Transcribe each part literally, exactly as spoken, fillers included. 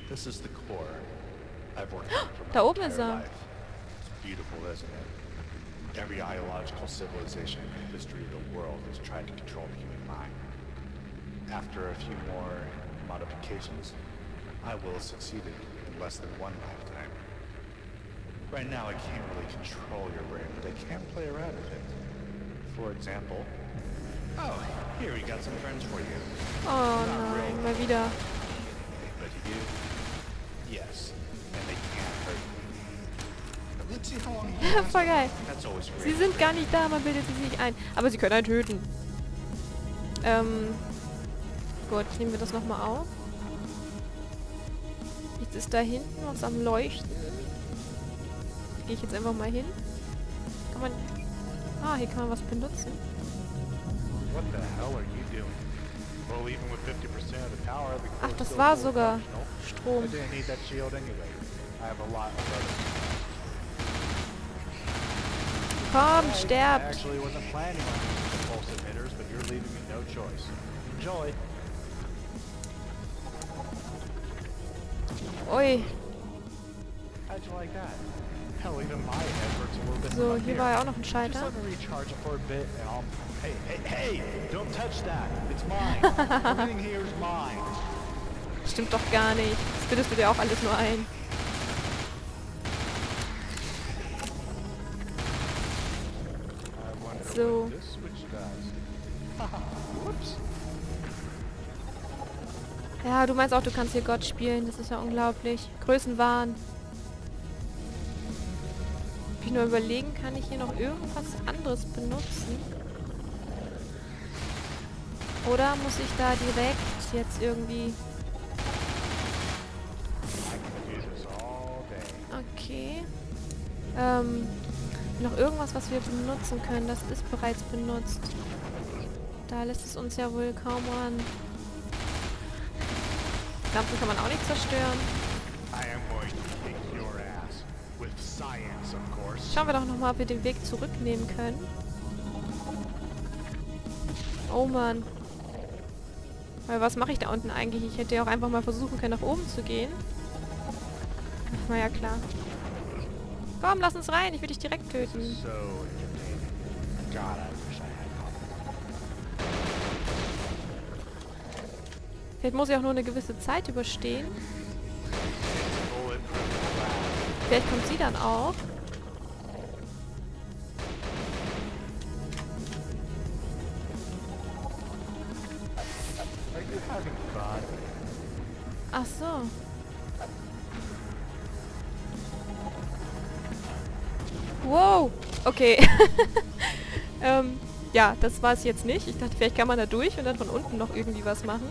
This is the core I've worked on for Da my oben ist entire er. life. It's beautiful, isn't it? Every ideological civilization in the history of the world has tried to control the human mind. After a few more modifications, I will have succeeded in less than one lifetime. Right now, I can't really control your brain, but I can play around with it. For example, oh, here we got some friends for you. Oh nein, mal wieder. But you do? Yes, and they can't hurt you. Let's see how long you last. Voll geil. That's always Sie great. sind gar nicht da, man bildet sie sich ein. Aber sie können einen töten. Ähm. Gut, nehmen wir das nochmal auf. Jetzt ist da hinten was am Leuchten. Gehe ich jetzt einfach mal hin. Kann man... Ah, hier kann man was benutzen. What the hell are you doing? Well, even with fifty percent of the power, the Ach, core's das still war fully sogar functional. I Strom. didn't need that shield anyway. I have a lot of others. Komm, I sterbt. actually wasn't planning on using the pulse emitters, but you're leaving me no choice. Enjoy. Ui. How'd you like that? Hell, even my head hurts a little bit. So, from up hier here. war ja auch noch ein Just Schalter. let me recharge it for a bit, and I'll. Hey, hey, hey! Don't touch that. It's mine. Everything here is mine. Stimmt doch gar nicht. Das bildest du dir auch alles nur ein. I wonder So. what this switch does. Haha, whoops. Ja, du meinst auch, du kannst hier Gott spielen. Das ist ja unglaublich. Größenwahn. Ob ich nur überlegen, kann ich hier noch irgendwas anderes benutzen? Oder muss ich da direkt jetzt irgendwie... I can do this all day. Okay. Ähm, noch irgendwas, was wir benutzen können. Das ist bereits benutzt. Da lässt es uns ja wohl kaum ran. Lampen kann man auch nicht zerstören. I am going to kick your ass. With science, of course. Schauen wir doch nochmal, ob wir den Weg zurücknehmen können. Oh Mann. Weil was mache ich da unten eigentlich? Ich hätte ja auch einfach mal versuchen können, nach oben zu gehen. Ach, na ja, klar. Komm, lass uns rein. Ich will dich direkt töten. So entertaining. God, I wish I had coffee. Vielleicht muss ich auch nur eine gewisse Zeit überstehen. Bulletproof glass. Vielleicht kommt sie dann auch. Are you having fun? Ach so. Wow. Okay. ähm, ja, das war es jetzt nicht. Ich dachte, vielleicht kann man da durch und dann von unten noch irgendwie was machen.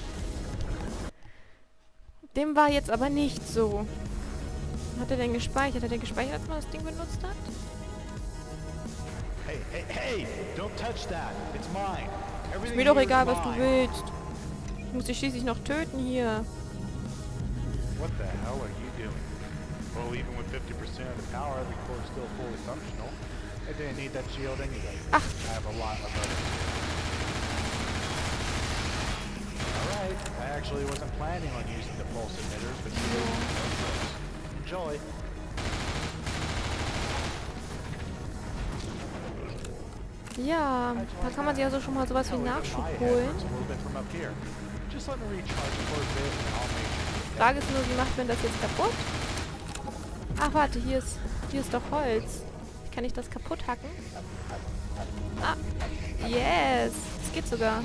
Dem war jetzt aber nicht so. Hat er denn gespeichert? Hat er gespeichert, als man das Ding benutzt hat? Hey, hey, hey! Don't touch that. It's mine. Ist Everything mir doch here is egal, was du mine. willst. Ich muss dich schließlich noch töten hier. What the hell are you doing? Well, even with fifty percent of the power, the core is still fully functional. I didn't need that shield anyway. Ach. I have a lot of others. Alright, I actually wasn't planning on using the pulse emitters, but you did. Enjoy. Ja, da kann man sich also schon mal sowas wie Hell, even Nachschub my head holen. hurts a little bit from up here. Just let me recharge it for a bit and I'll make sure. Die Frage ist nur, wie macht man das jetzt kaputt? Ach, warte, hier ist, hier ist doch Holz. Kann ich das kaputt hacken? Ah, yes. Das geht sogar.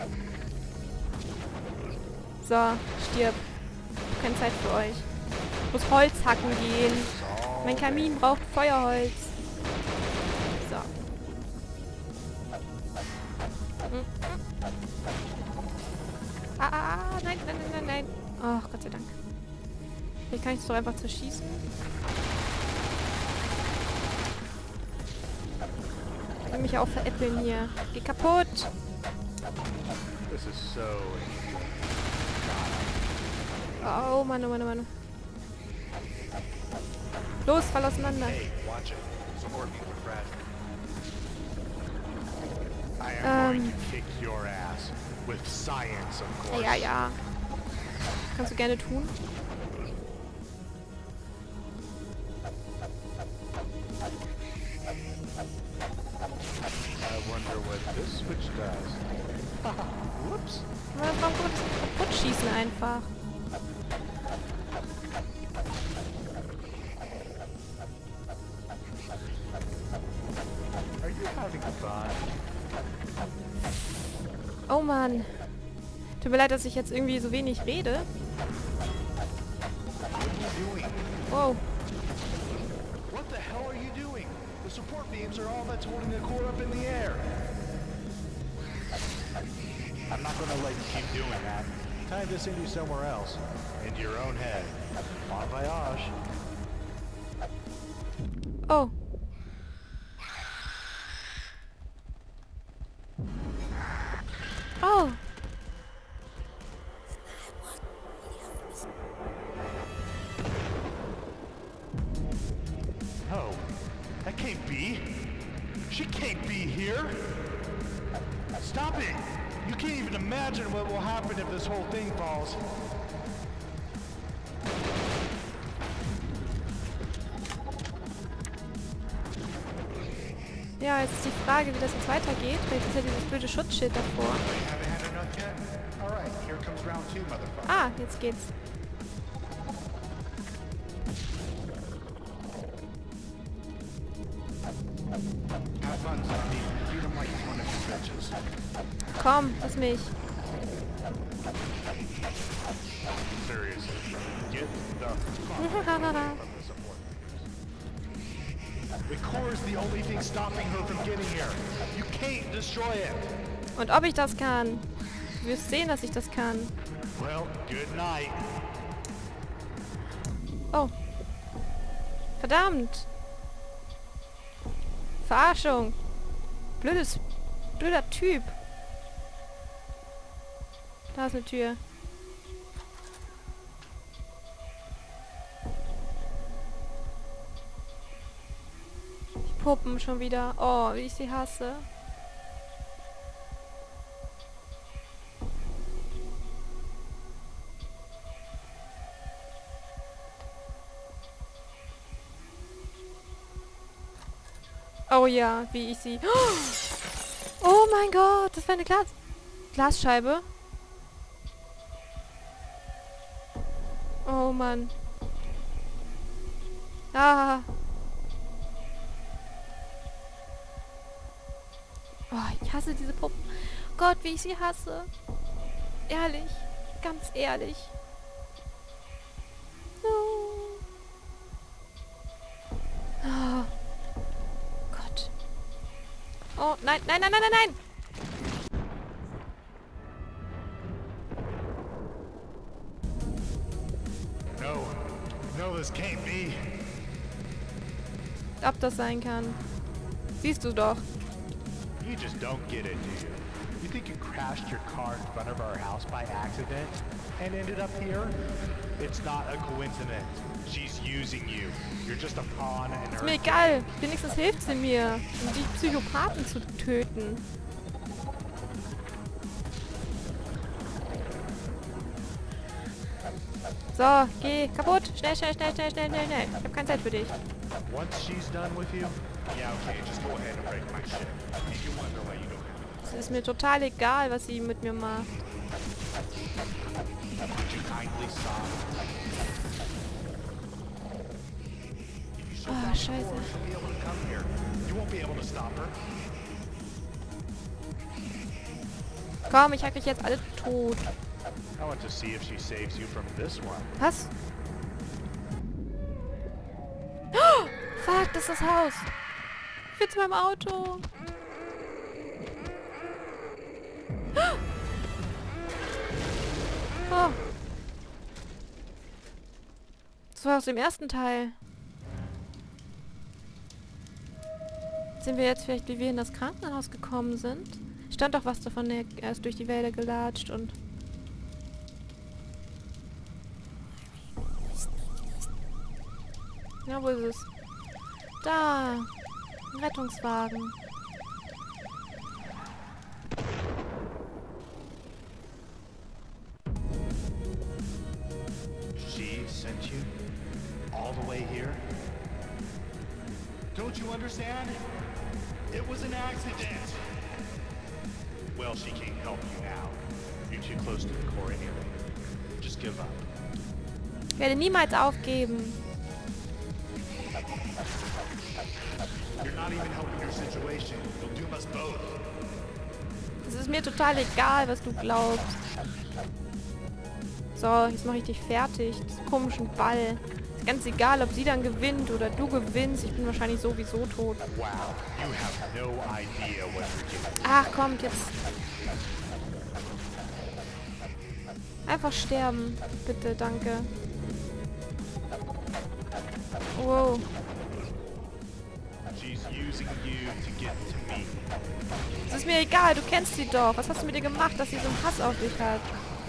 So, stirb. Keine Zeit für euch. Ich muss Holz hacken gehen. Mein Kamin braucht Feuerholz. So. Mm, mm. Ah, ah, ah, nein, nein, nein, nein, nein. Ach, Gott sei Dank. Hier kann ich es doch einfach zerschießen. Ich will mich auch veräppeln hier. Geh kaputt. This is so easy. Oh, Mann, oh Mann, oh Mann. Los, fall auseinander. Hey, watch it. Support me with Brad. I am Ähm. going to kick your ass. With science, of course. Ja, ja. Kannst du gerne tun. I wonder what this switch does. Whoops. Warum kann man das kaputt schießen einfach? Are you having fun? Oh Mann. Tut mir leid, dass ich jetzt irgendwie so wenig rede. What are you doing? Wow. What the hell are you doing? The support beams are all that's holding the core up in the air. I'm not gonna let you keep doing that. Time to send you somewhere else. Into your own head. Bon voyage. Oh. Oh. No, that can't be. She can't be here. Stop it! You can't even imagine what will happen if this whole thing falls. Ja, jetzt ist die Frage, wie das jetzt weitergeht. Vielleicht ist ja dieses blöde Schutzschild davor. You haven't had enough yet? All right, here comes round two, motherfucker. Ah, jetzt geht's. Have fun, zombie. Treat him like he's one of your bitches. Komm, lass mich. Seriously, get the fuck away from the support. The core is the only thing stopping her from getting here. You can't destroy it. Und ob ich das kann? Du wirst sehen, dass ich das kann. Well, good night. Oh. Verdammt. Verarschung. Blödes, blöder Typ. Da ist eine Tür. Die Puppen schon wieder. Oh, wie ich sie hasse. Oh ja, wie ich sie... Oh mein Gott, das war eine Glas Glasscheibe. Oh Mann. Ah. Oh, ich hasse diese Puppen. Gott, wie ich sie hasse. Ehrlich. Ganz ehrlich. Oh. Oh. Gott. Oh, nein, nein, nein, nein, nein, nein! No, no, this can't be. Ob das sein kann. Siehst du doch. You just don't get it, do you? You think you crashed your car in front of our house by accident and ended up here? It's not a coincidence. She's using you. You're just a pawn in Ist her... mir egal. Wenigstens hilft sie mir, um die Psychopathen zu töten. So, geh. Kaputt. Schnell, schnell, schnell, schnell, schnell, schnell, schnell. Ich hab keine Zeit für dich. Once she's done with you, yeah, okay, just go ahead and break my shit. And you wonder why you don't have Es ist mir total egal, was sie mit mir macht. Would you kindly stop? If you shut Ah, down the scheiße. door, she'll be able to come here. You won't be able to stop her. Komm, ich hack euch jetzt alle tot. I want to see if she saves you from this one. Was? Oh, fuck, das ist das Haus. Ich will zu meinem Auto. Oh. Das war aus dem ersten Teil. Sehen wir jetzt vielleicht, wie wir in das Krankenhaus gekommen sind? Stand doch was davon, er ist durch die Wälder gelatscht und... Ja, wo ist es? Da! Ein Rettungswagen. sent you all the way here? Don't you understand? It was an accident. Well, she can't help you now. You're too close to the core anyway. Just give up. Ich werde niemals aufgeben. You're not even helping your situation. You'll doom us both. Es ist mir total egal, was du glaubst. So, jetzt mache ich dich fertig. Diesen komischen Ball. Ist ganz egal, ob sie dann gewinnt oder du gewinnst. Ich bin wahrscheinlich sowieso tot. Wow, you have no idea what you're doing. Ach, kommt jetzt. Einfach sterben. Bitte, danke. Wow. She's using you to get to me. Es ist mir egal, du kennst sie doch. Was hast du mit ihr gemacht, dass sie so einen Hass auf dich hat?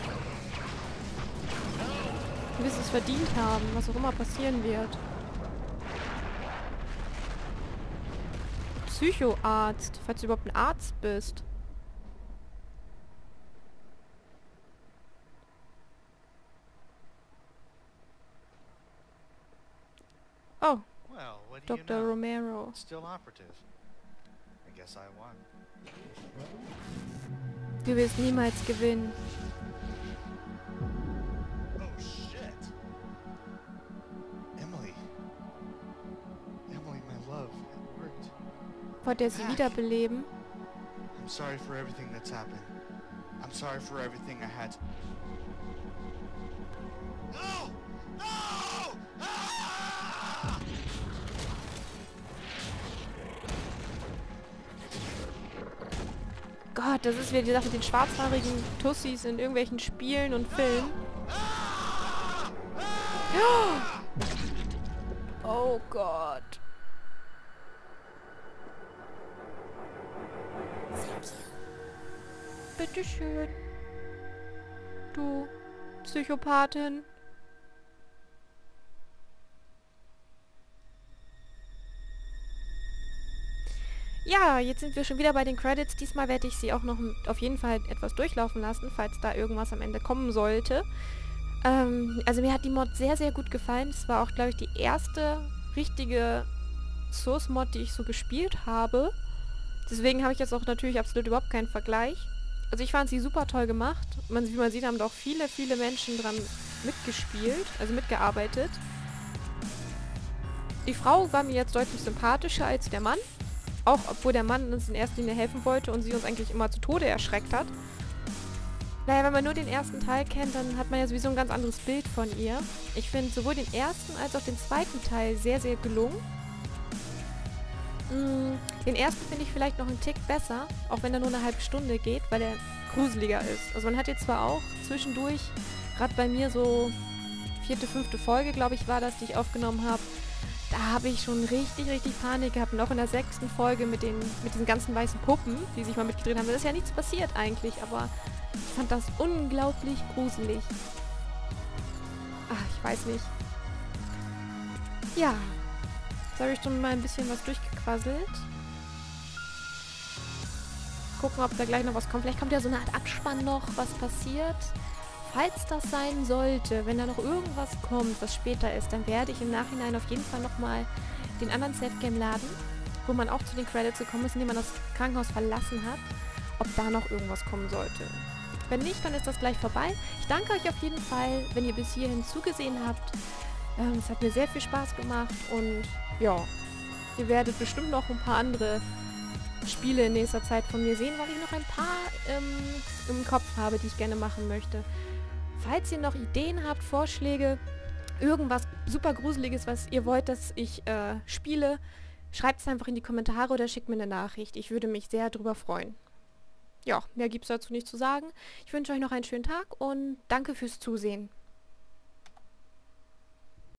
Du wirst es verdient haben, was auch immer passieren wird. Psychoarzt, falls du überhaupt ein Arzt bist. Oh, Well, what do you Doktor know? Romero. Still operative. I guess I won. Du wirst niemals gewinnen. Oh shit. Emily. Emily, my love, it worked. Wollt ihr sie wiederbeleben? I'm sorry for everything that's happened. I'm sorry for everything I had. No! No! Ah! Gott, das ist wieder die Sache mit den schwarzhaarigen Tussis in irgendwelchen Spielen und Filmen. Oh Gott. Bitteschön. Du Psychopathin. Ja, jetzt sind wir schon wieder bei den Credits. Diesmal werde ich sie auch noch auf jeden Fall etwas durchlaufen lassen, falls da irgendwas am Ende kommen sollte. Ähm, also mir hat die Mod sehr, sehr gut gefallen. Es war auch, glaube ich, die erste richtige Source-Mod, die ich so gespielt habe. Deswegen habe ich jetzt auch natürlich absolut überhaupt keinen Vergleich. Also ich fand sie super toll gemacht. Man, wie man sieht, haben da auch viele, viele Menschen dran mitgespielt, also mitgearbeitet. Die Frau war mir jetzt deutlich sympathischer als der Mann. Auch obwohl der Mann uns in erster Linie helfen wollte und sie uns eigentlich immer zu Tode erschreckt hat. Naja, wenn man nur den ersten Teil kennt, dann hat man ja sowieso ein ganz anderes Bild von ihr. Ich finde sowohl den ersten als auch den zweiten Teil sehr, sehr gelungen. Mm, den ersten finde ich vielleicht noch einen Tick besser, auch wenn er nur eine halbe Stunde geht, weil er gruseliger ist. Also man hat jetzt zwar auch zwischendurch, gerade bei mir so vierte, fünfte Folge, glaube ich, war das, die ich aufgenommen habe, da habe ich schon richtig, richtig Panik gehabt. Und auch in der sechsten Folge mit, den, mit diesen ganzen weißen Puppen, die sich mal mitgedreht haben. Da ist ja nichts passiert eigentlich, aber ich fand das unglaublich gruselig. Ach, ich weiß nicht. Ja, jetzt habe ich schon mal ein bisschen was durchgequasselt. Gucken, ob da gleich noch was kommt. Vielleicht kommt ja so eine Art Abspann noch, was passiert. Falls das sein sollte, wenn da noch irgendwas kommt, was später ist, dann werde ich im Nachhinein auf jeden Fall nochmal den anderen Safe-Game-Laden, wo man auch zu den Credits gekommen ist, indem man das Krankenhaus verlassen hat, ob da noch irgendwas kommen sollte. Wenn nicht, dann ist das gleich vorbei. Ich danke euch auf jeden Fall, wenn ihr bis hierhin zugesehen habt. Ähm, es hat mir sehr viel Spaß gemacht und ja, ihr werdet bestimmt noch ein paar andere Spiele in nächster Zeit von mir sehen, weil ich noch ein paar ähm, im Kopf habe, die ich gerne machen möchte. Falls ihr noch Ideen habt, Vorschläge, irgendwas super Gruseliges, was ihr wollt, dass ich äh, spiele, schreibt es einfach in die Kommentare oder schickt mir eine Nachricht. Ich würde mich sehr darüber freuen. Ja, mehr gibt es dazu nicht zu sagen. Ich wünsche euch noch einen schönen Tag und danke fürs Zusehen.